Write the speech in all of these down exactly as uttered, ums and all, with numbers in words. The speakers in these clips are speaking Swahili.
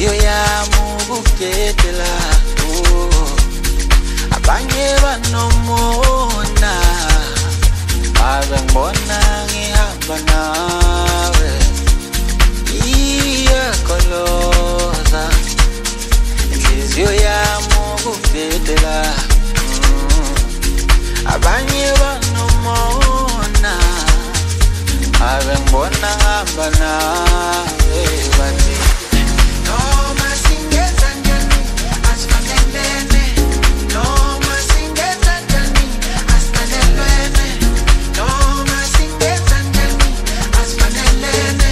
Inhliziyo yami ukukhetela abanye banomona ave ngibona ngihamba nawe iyakoloza inhliziyo yami ukukhetela abanye banomona ave ngibona ngihamba nawe bathi noma singenza njani asifanelene noma singenza njani asifanelene noma singenza njani asifanelene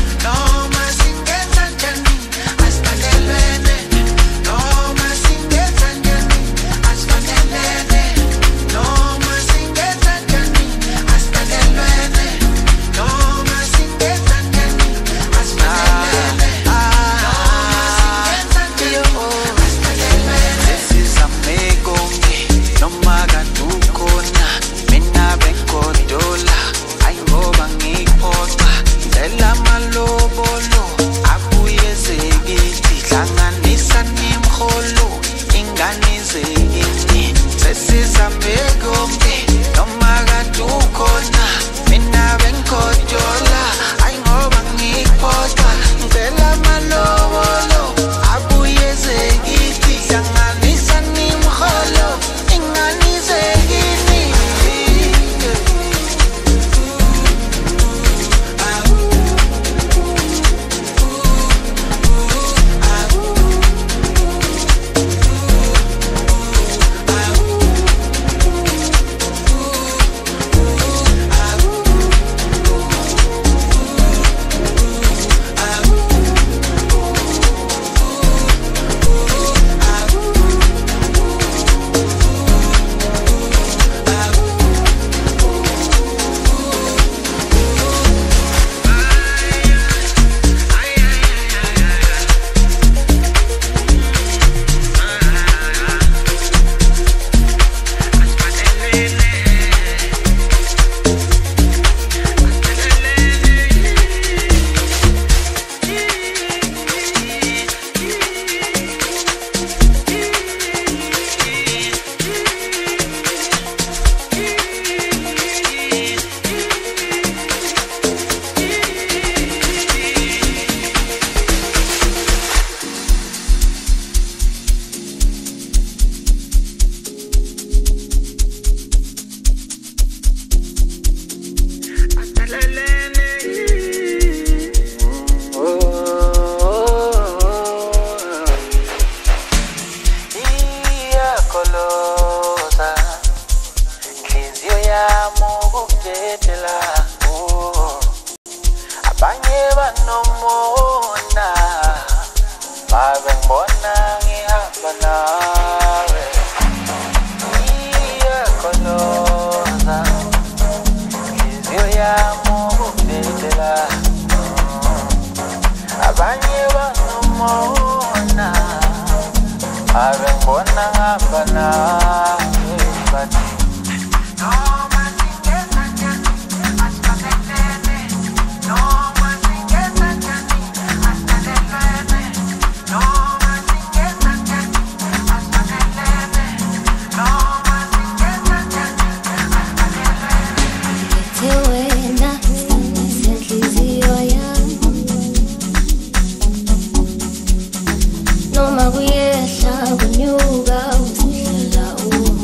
noma singenza njani asifanelene noma singenza njani asifanelene noma singenza njani asifanelene noma singenza njani asifanelene Noma kuyehla kunyuka usihlala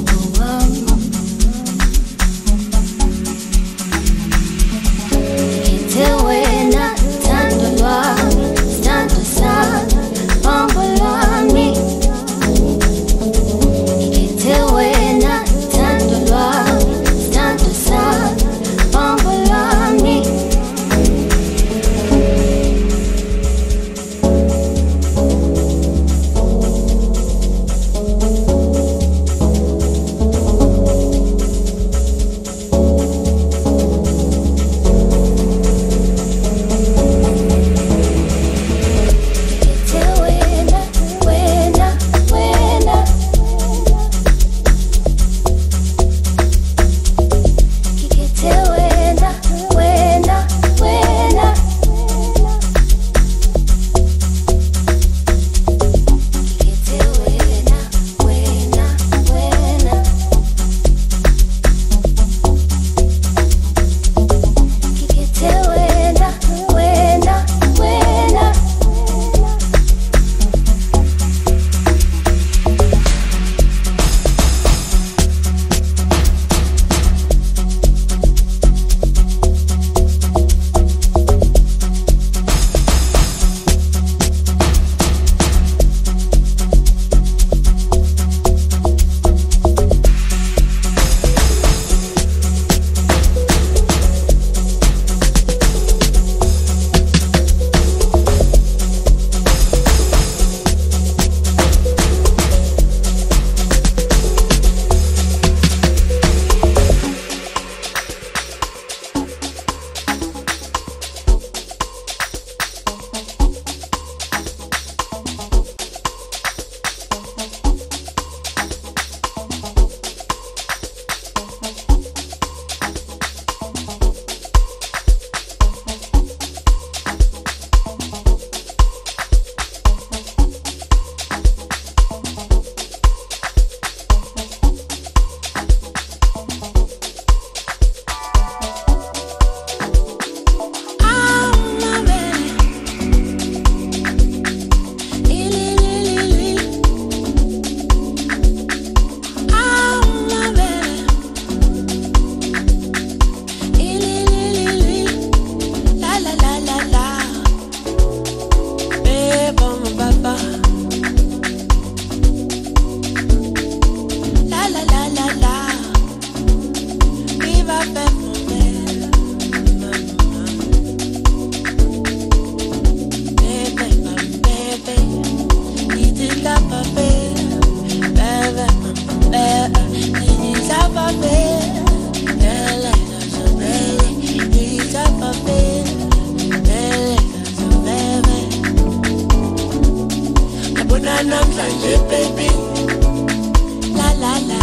Yabona namhlanje baby la la la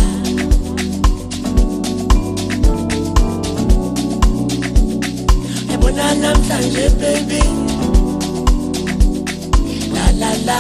Yabona namhlanje baby la la la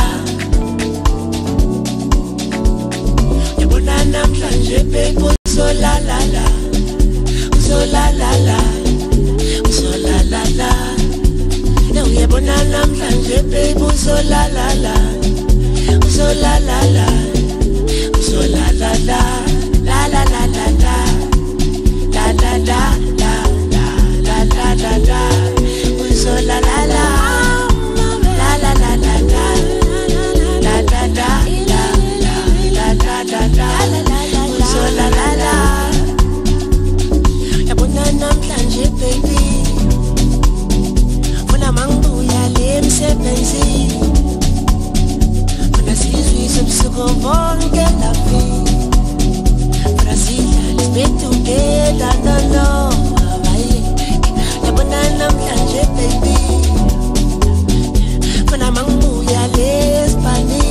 Yabona namhlanje baby so la la la so la la la so la la la Now yabona namhlanje baby so la la la so la la la so la la la la la la la la la la la la la la la la so la la la la la la la la la la la la la la la so la la la yabona namhlanje baby funa mangibuya lemsebenzi Subsuko bonke la vie Brazil, let's be together, no, no Yabona namhlanje baby Funa mangibuya l'Espani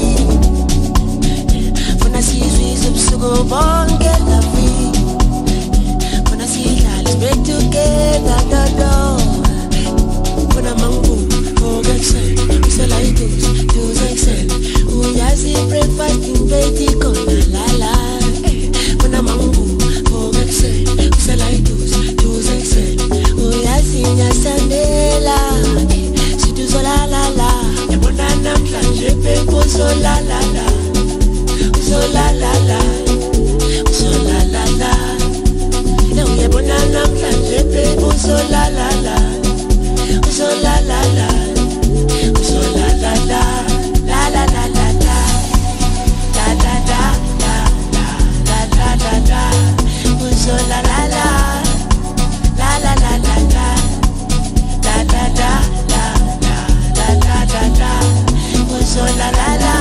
Funa sizwe subsuko bonke la vie Funa sidla, let's be together, no, no Funa mangibuya, forget Usela itus, use excel Uyazi breakfast in bedi kona la la Funa mangu, forget Usela itus, use excel Uyazi nyasandela Situ so la la la Yabona namhlanje pepo so la la la So la la la So la la la Yabona namhlanje pepo so la la la So la la la So la la la La la la la la La la la la la la la la So la la la La la la la la La la la la la la la la So la la la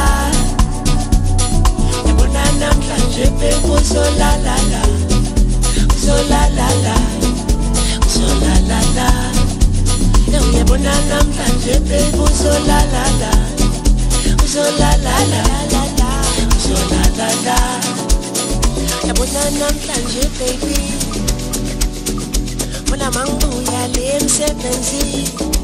Yabona namhlanje pepo so la la la So la la la So la la la Yabona namhlanje baby so la la la So la la la la la So la la la Yabona namhlanje baby Funa mangibuya lemsebenzi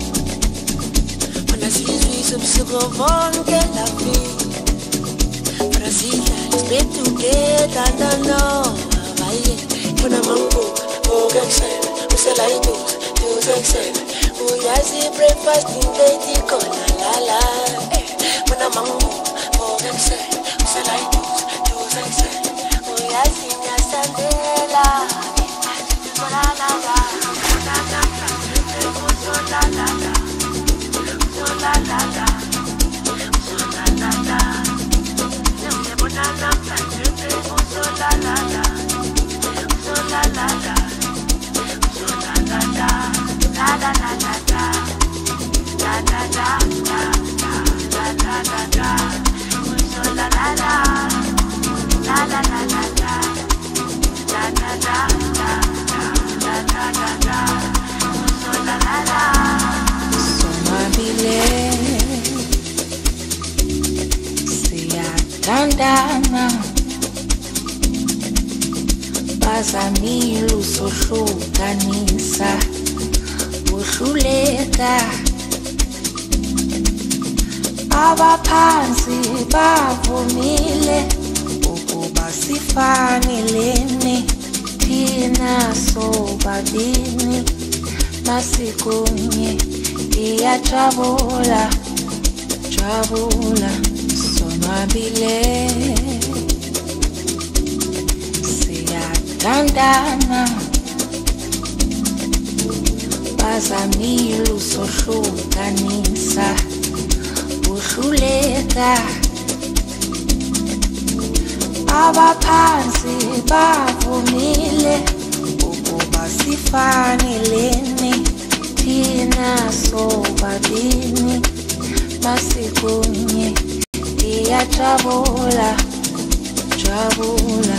Funa sizwe subsuko bonke la vie Brazil, let's be together, no, no Funa mangibuya, forget Usela itus, use excel Uyazi breakfast in bedi kona la la Funa mangu, forget Usela itus, use excel Uyazi nyasandela So la la la La la la So la la la So la la la So la la la Yabona namhlanje baby so la la la So la la la So la la la La la la la la La la la la La la la la So la la la La la la la la La la la la La la la la So la la la Somabile Siyathandana Bazamile usohlukanisa Uhluleka Abaphansi bavumile Ukuba sifanelene Thina sobabini Masikunye Iyajabula Jabula Sonwabile Siyathandana Bazamile usohlukanisa Uhluleka Abaphansi bavumile Ukuba sifanelene Thina sobabini Masikunye Iyajabula Jabula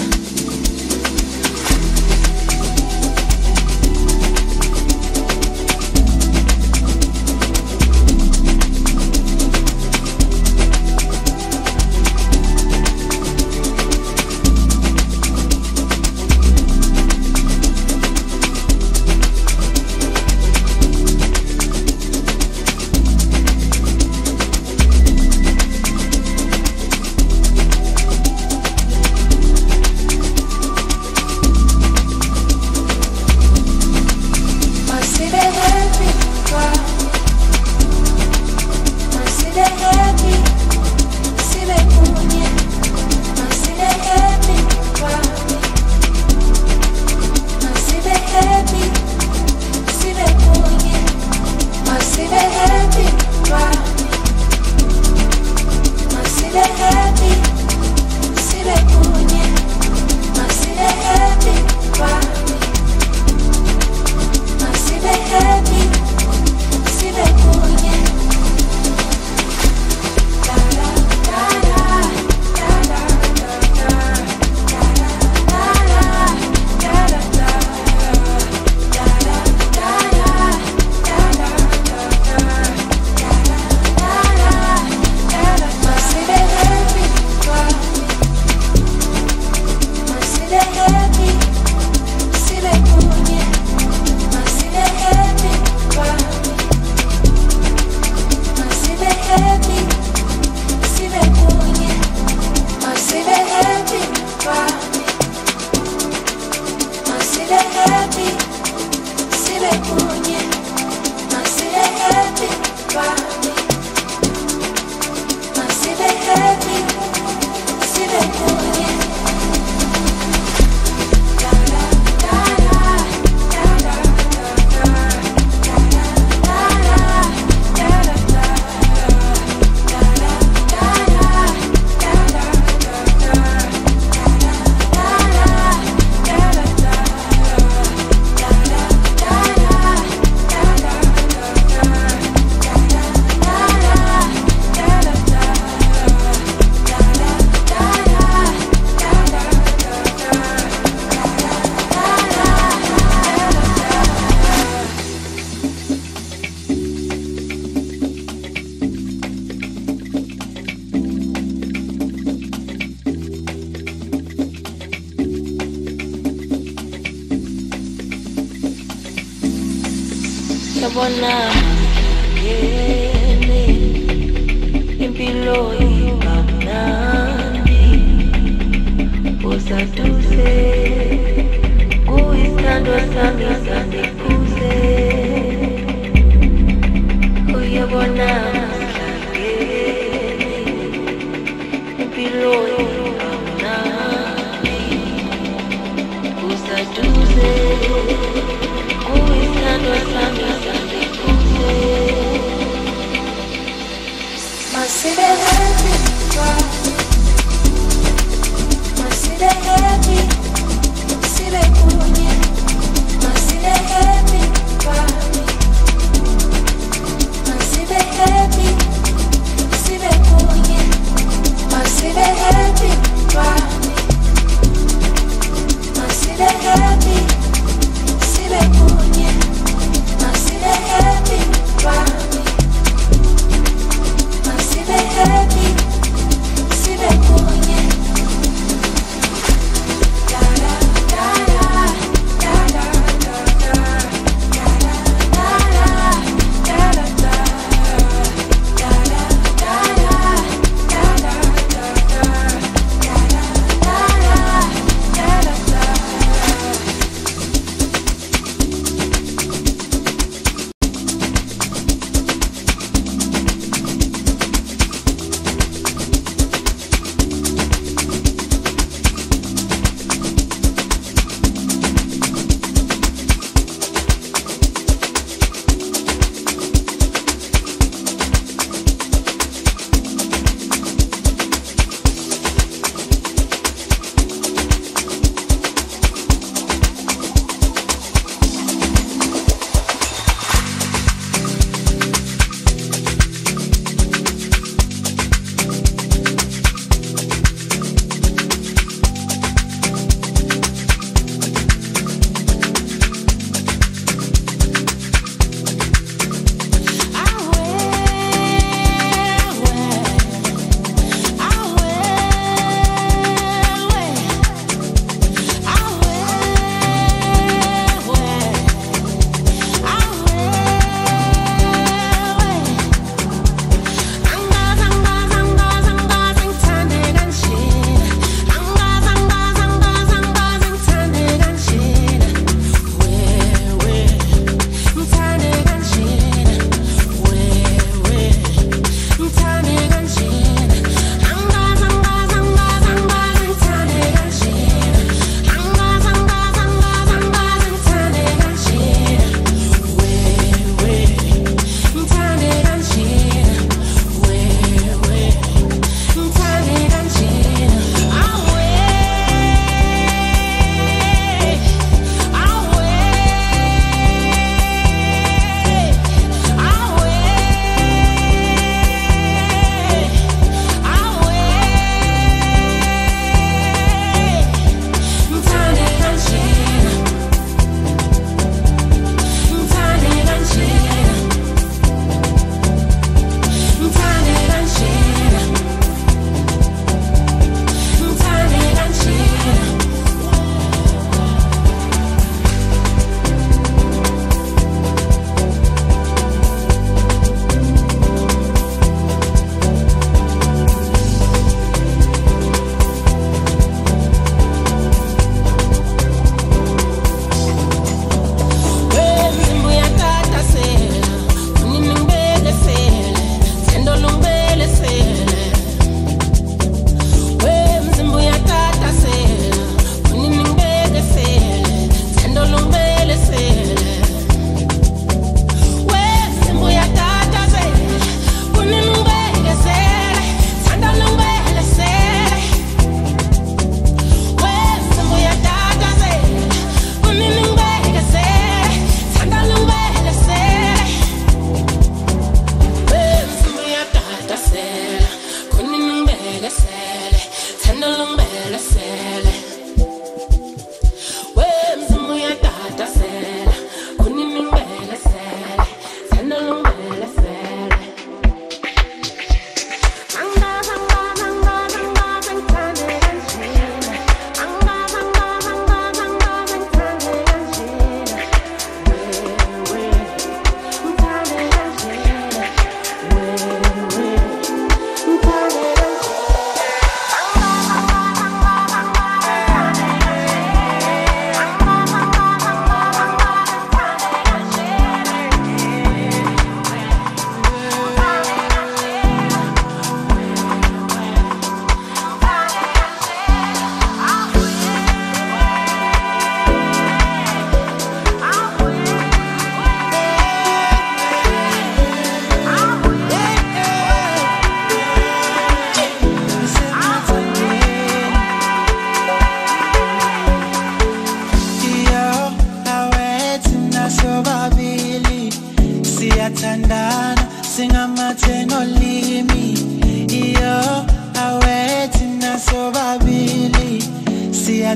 uyabona ngene impilo ibamnandi usaduse kuyisithandwa sami sandikuze uyabona ngene impilo ibamnandi usaduse kuyisithandwa sami sandikuze Masibe happy, Masibe happy, Masibe kunye, Masibe happy, Masibe happy, Masibe kunye, Masibe happy.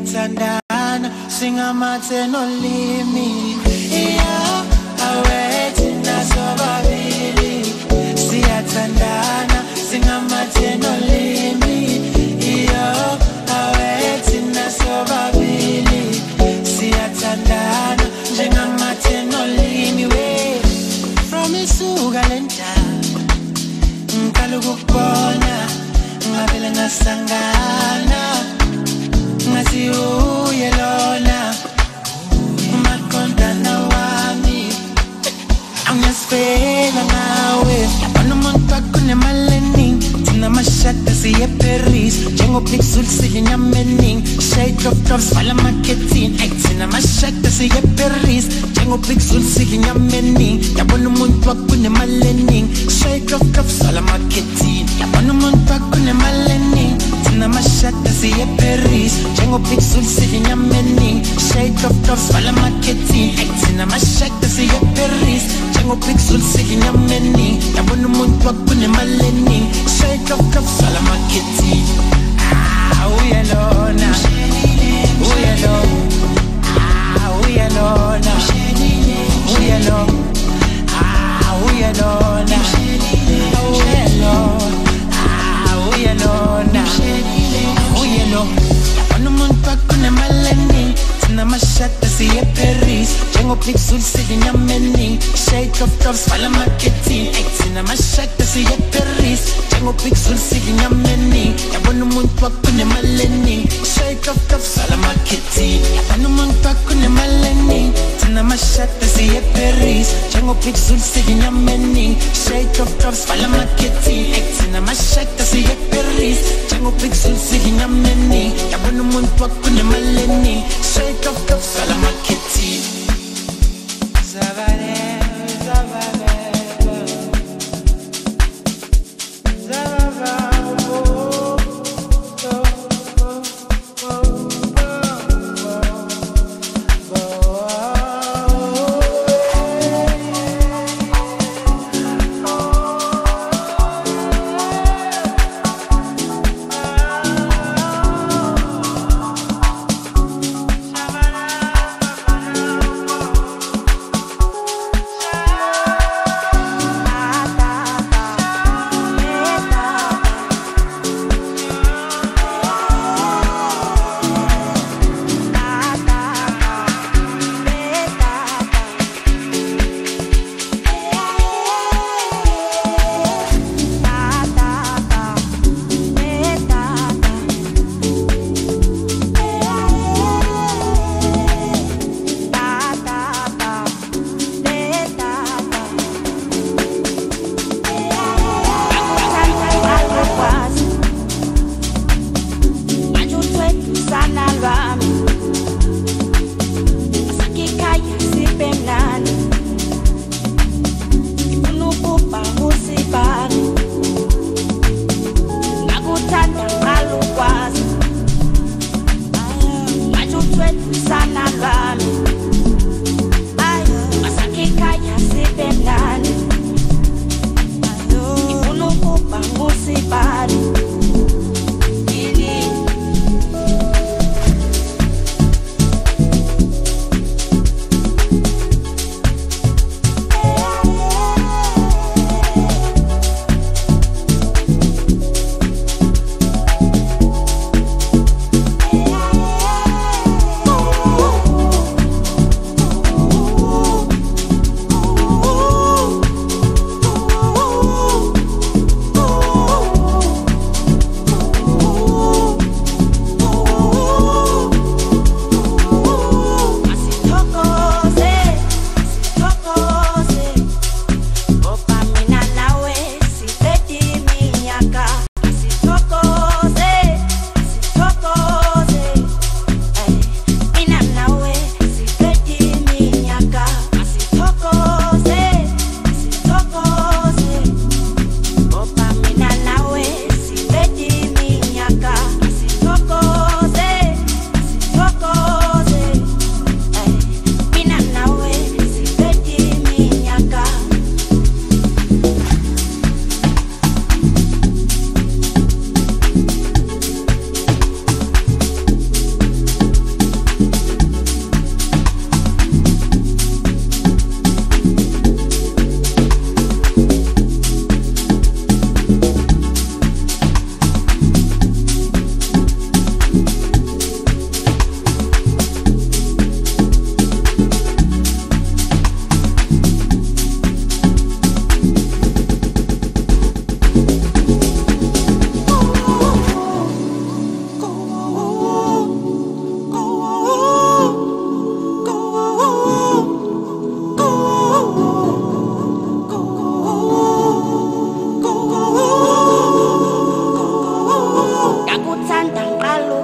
siyathandana singamathe nolimi iya awethu nasobabili siyathandana singamathe nolimi iya awethu nasobabili siyathandana njengamathe nolimi we from isuka lentaba ngicela ukukubona ngavele ngasangana ngathi uye lona umaqondana wami angasifela nawe yabona umuntu akunemali eningi thina amashada siye eParis njengopixel siyinyamening shade of doves vala marketing ay thina amashada siye eParis njengopixel siyinyamening yabona umuntu akunemali eningi shade of doves vala marketing yabona umuntu akunemali eningi thina amashada siye eParis njengopixel siyinyamening shade of doves vala marketing ay thina amashada siye eParis njengopixel siyinyamening yabona umuntu akunemali eningi shade of doves vala marketing ah uyalona uyalona ah uyalona uyalona ah uyalona uyalona ah uyalona uyalona yabona umuntu akunemali eningi thina amashada siye eParis njengopixel siyinyamening shade of doves vala marketing ay thina amashada siye eParis njengopixel siyinyamening yabona umuntu akunemali eningi shade of doves vala marketing yabona umuntu akunemali eningi thina amashada siye eParis njengopixel siyinyamening shade of doves vala marketing ay thina amashada siye eParis njengopixel siyinyamening yabona umuntu akunemali eningi shade of doves vala marketing Zavale, zavale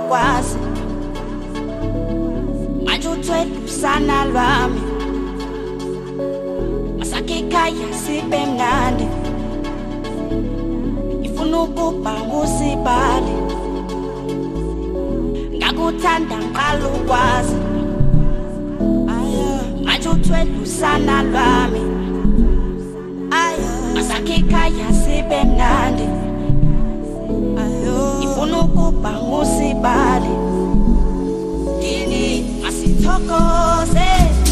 ukwazi manje uthwele usana lwami masakhe ekhaya sibe mnandi ngifuna ukuba ngusibali ngakuthanda ngiqala ukwazi manje uthwele usana lwami masakhe ekhaya sibe mnandi ngifuna ukuba ngusibali dini masithokoze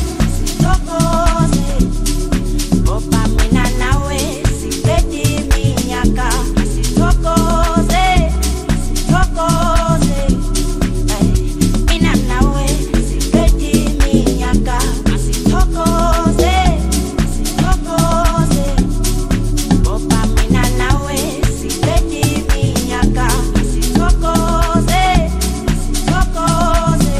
masithokoze ngoba mina nawe sibede iminyaka masithokoze masithokoze mina nawe sibede iminyaka masithokoze masithokoze ngoba mina nawe sibede iminyaka masithokoze masithokoze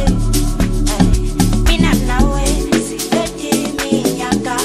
mina nawe sibede iminyaka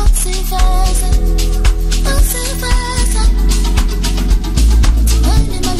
When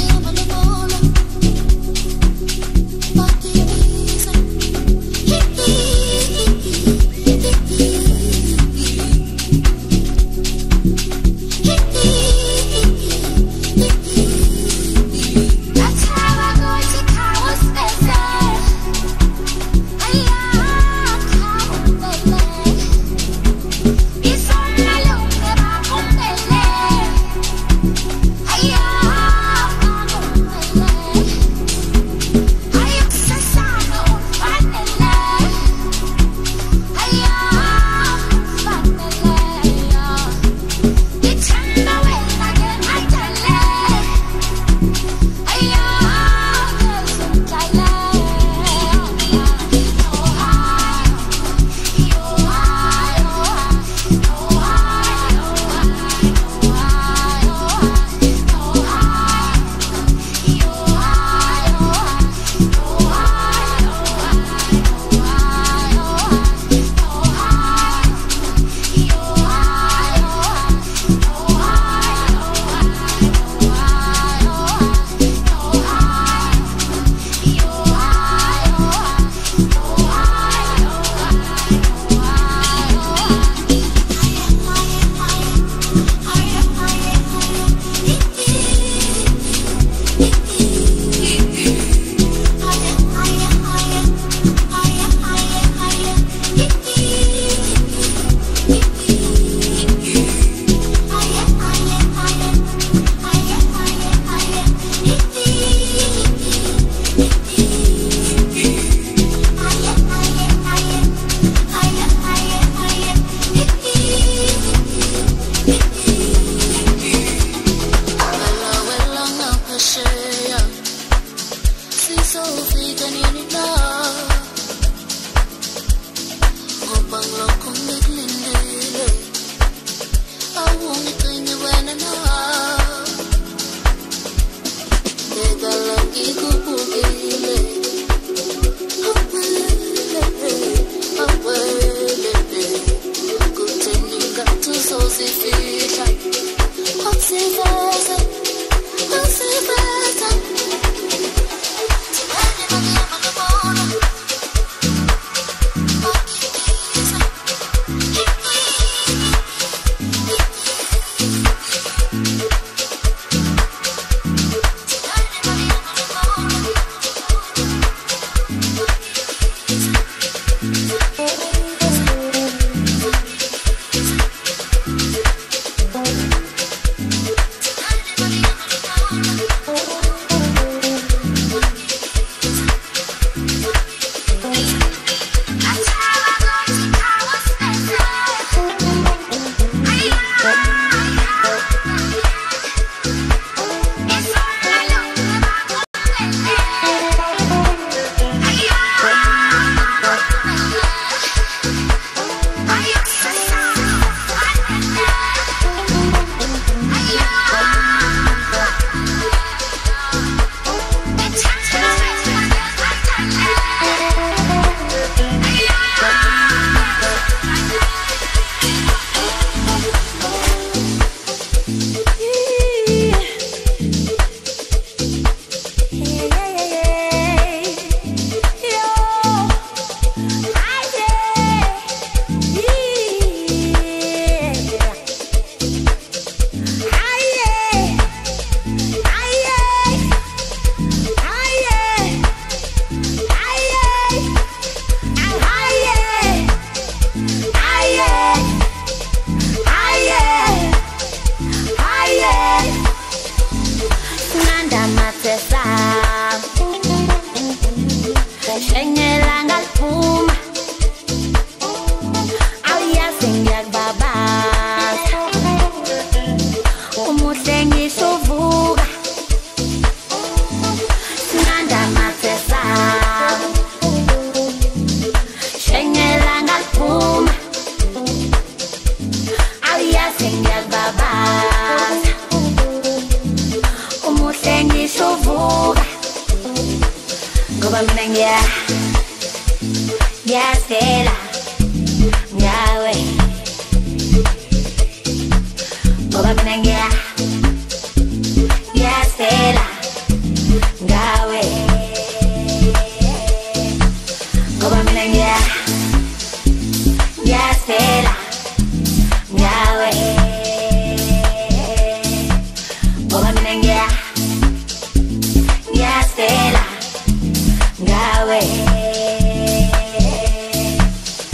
ukuvuka ngoba mina ngiya ngiyazela ngawe ngoba mina ngiya ngiyazela ngawe ngoba mina ngiya ngiyazela ngawe ngoba mina ngiya ngiyazela ngawe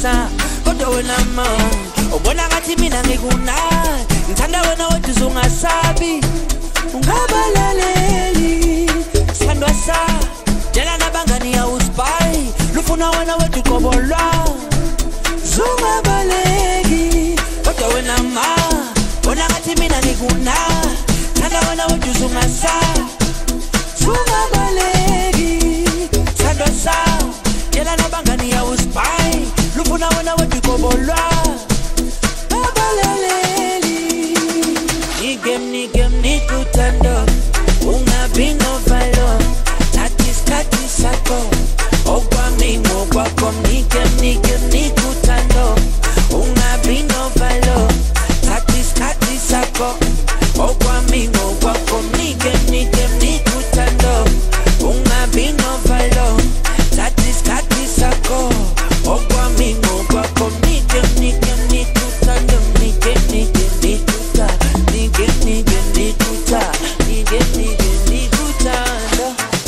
uzungasa kodwa wena ma ubona ngathi mina ngikuna ngithanda wena wethu uzungasabi ungabalaleli sandwa sa jela nabangani ya uspy lufuna wena wethu qobolwa zungabaleki kodwa wena ma ubona ngathi mina ngikuna ngithanda wena wethu uzungasa zungabaleki sandwa sa jela nabangani ya uspy lufuna wena wethu qobolwa abalaleli nigem nigem nikutando ungabingo valo natiskati sako okwami ngokwakho nigem nigem nikutando ungabingo valo natiskati sako okwami ngokwakho nigem nigem nikutando ungabingo valo natiskati sako okwami ngokwakho nigem nigem nikutando nigem nigem nikuta nigem nigem nikuta nigem nigem nikutando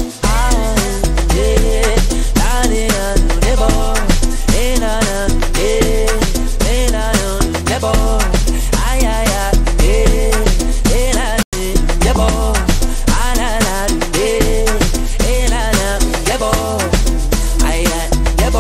ah yeah na na nebo eh na na eh eh na nebo ay ay ay eh eh na nebo ah na na eh eh na na nebo ay ay nebo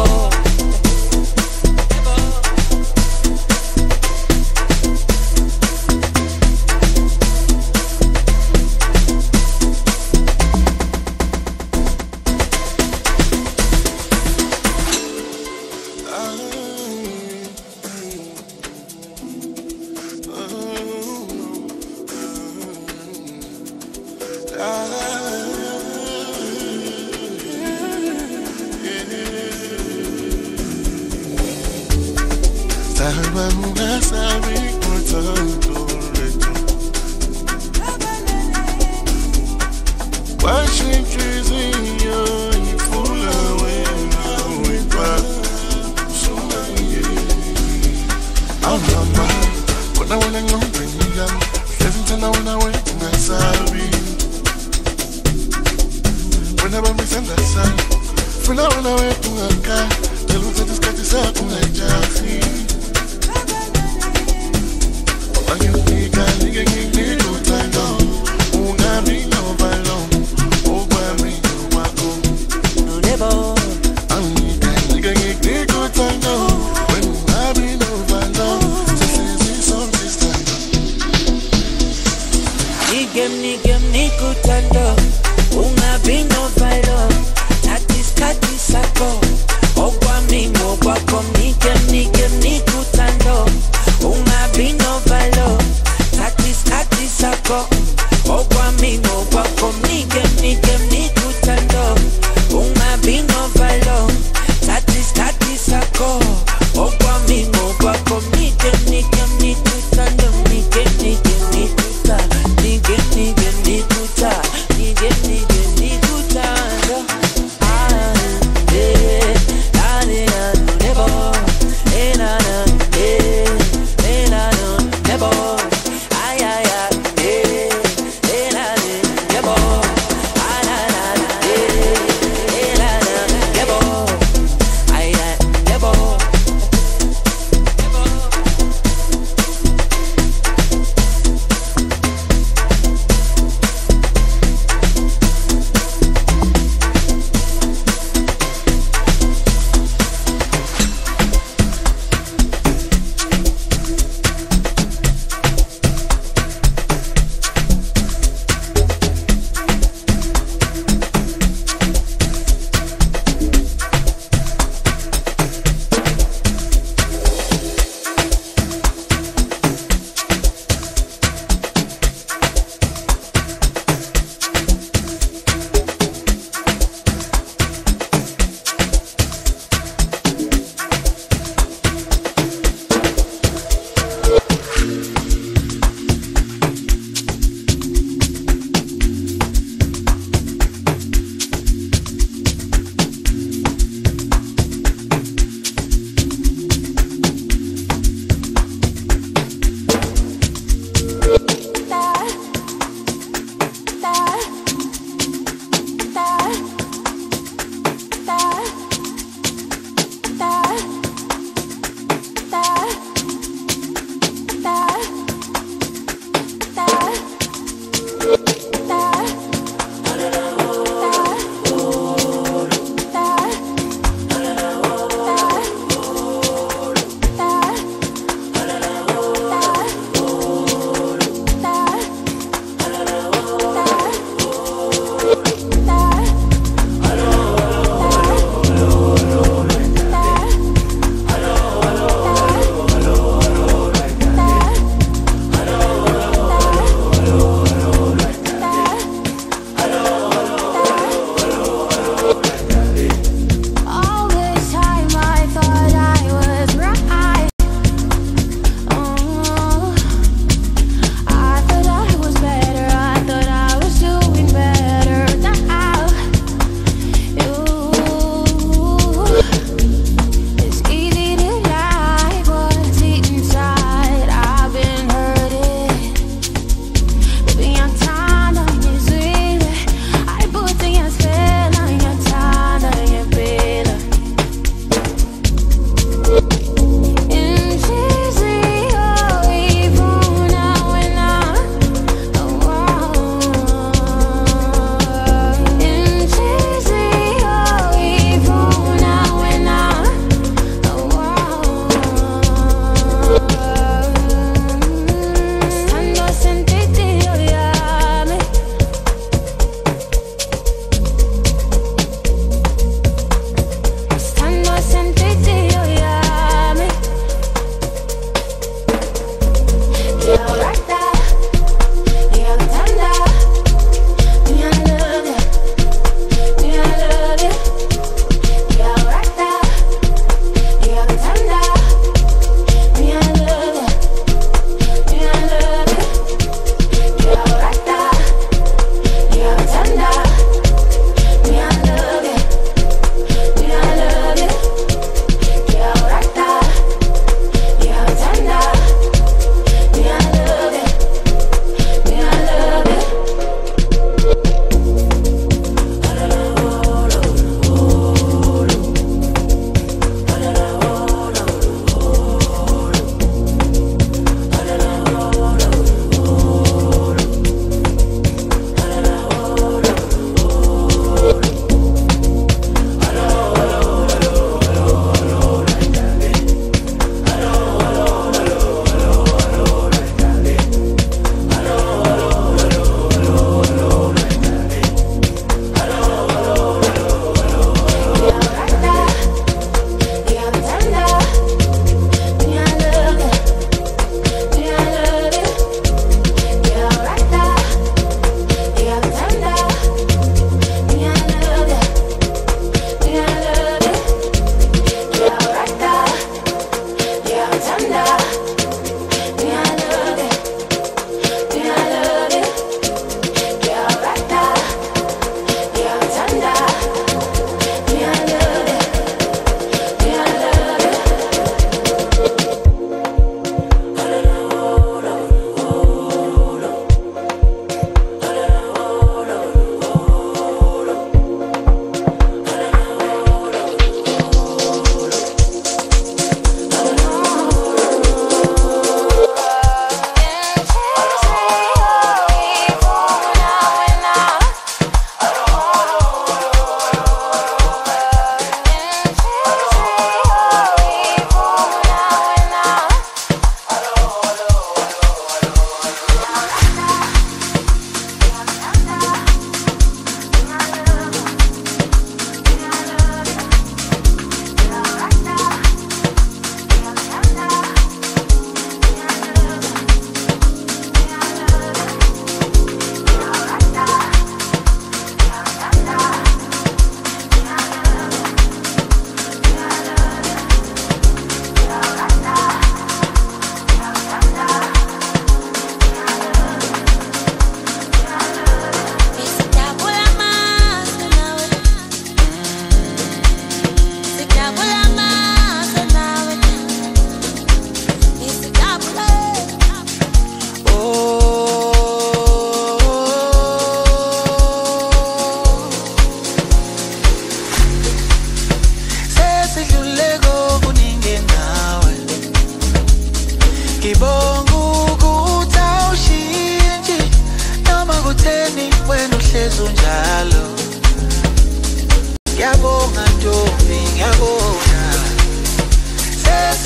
Nigga, nigga, nigga,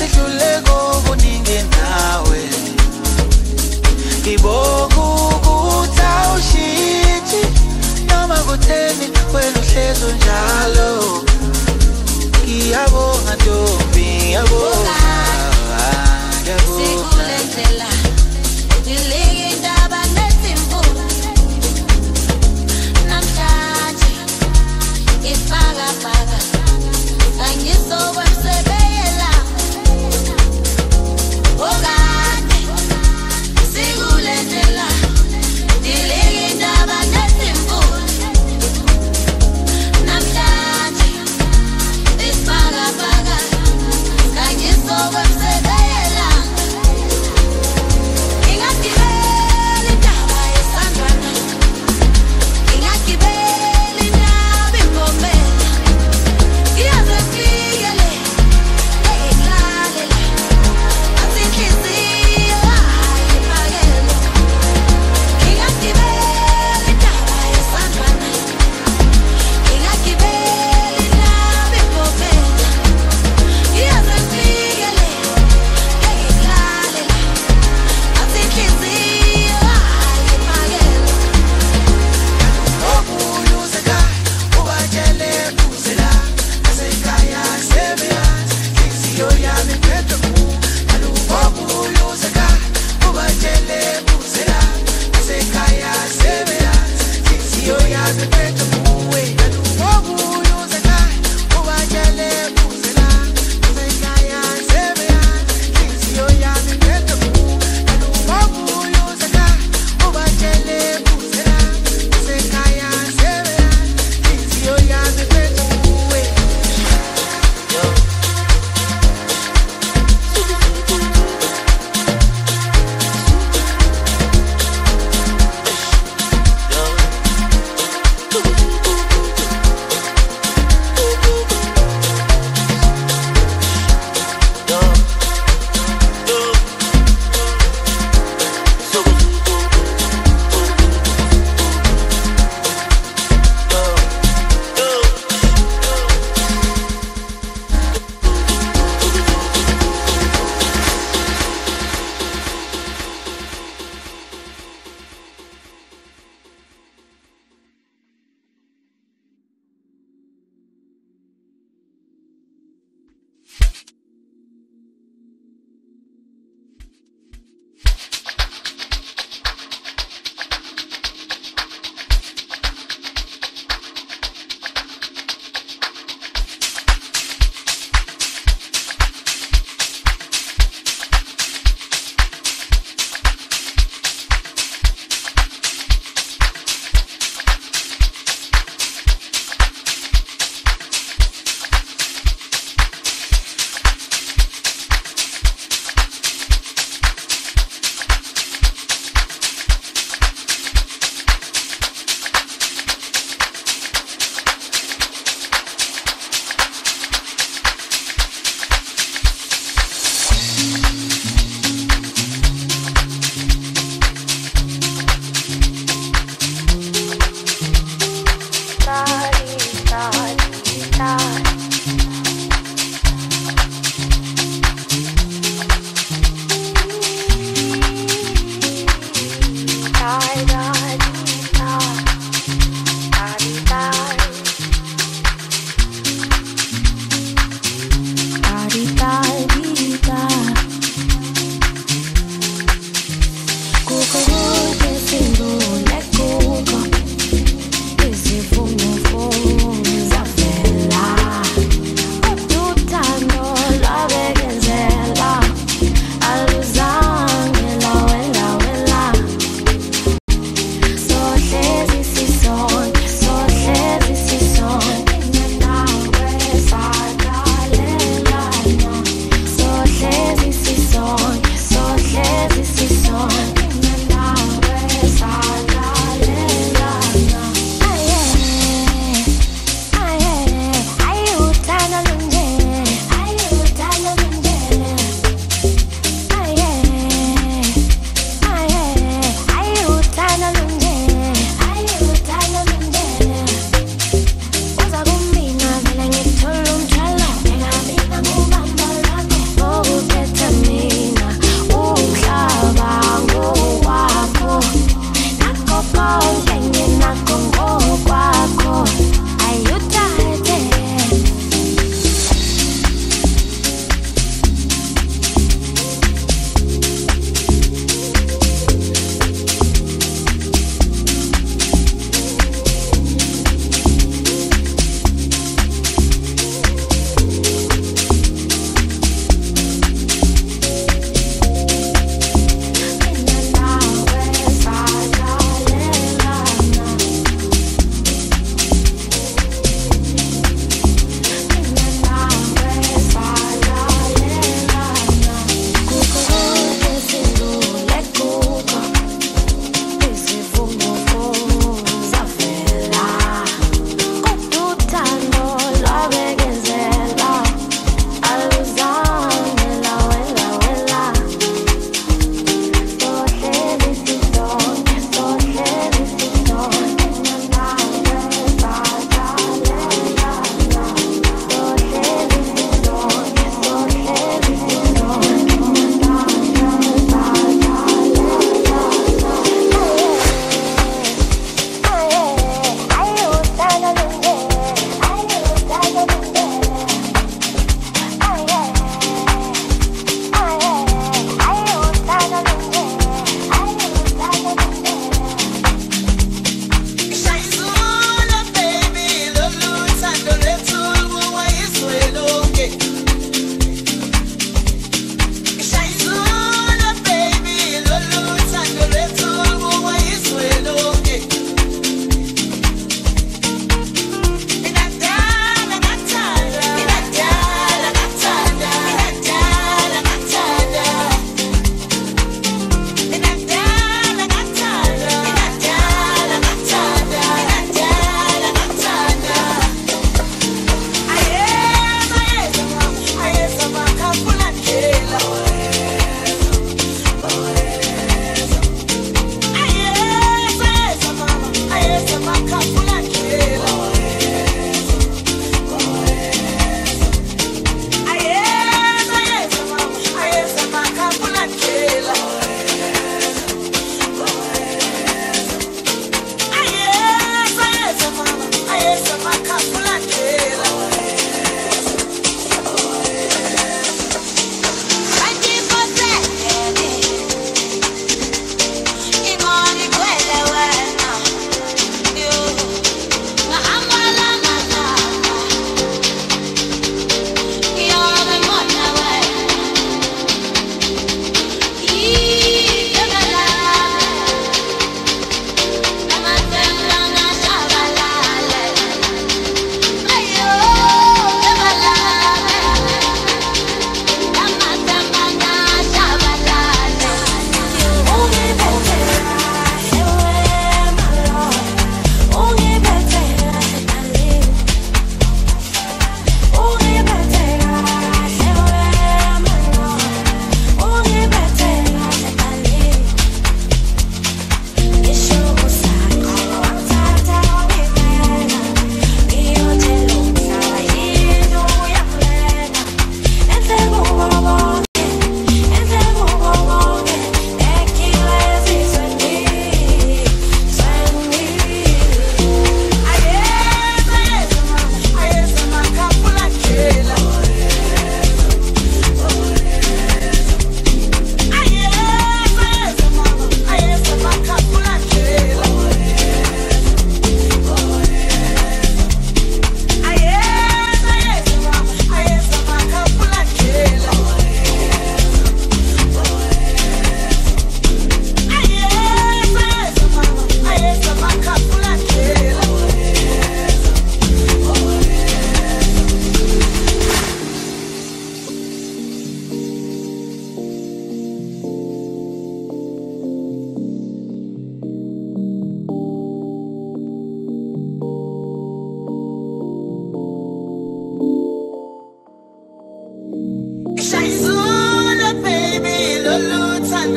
kwehluleko kuningi nawe ngibonga ukuthi awushithi noma kutheni wena uhlezi njalo ngiyabonga Ntombi ngiyabonga sikulendlela dilike indaba nesimfundo namhlanje ifaka faka angizokwamsebeyela okade sikulendlela dilike indaba nesimfundo namhlanje ifaka faka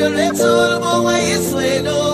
Don't let all go away, it's way no.